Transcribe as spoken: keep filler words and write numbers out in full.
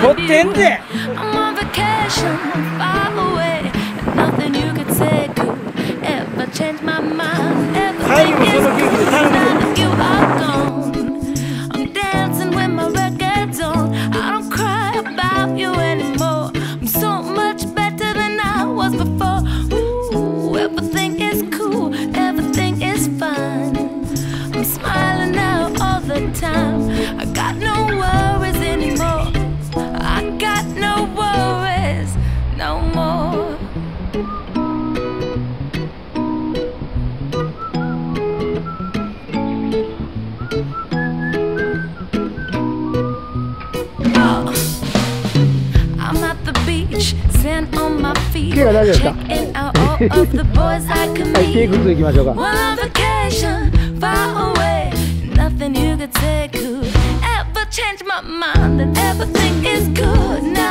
撮ってんで。 I'm on vacation, far away, and nothing you could say could ever change my mind. Everything is good now that you are gone. I'm dancing with my records on. I don't cry about you anymore. I'm so much better than I was before. Ooh, everything is cool, everything is fine. I'm smiling now all the time. I got no worries anymore. I got no worries no more. Oh, I'm at the beach, sand on my feet, checking out all of the boys I can meet. Well, on vacation, far away, nothing you could say could ever change my mind, and everything is good now.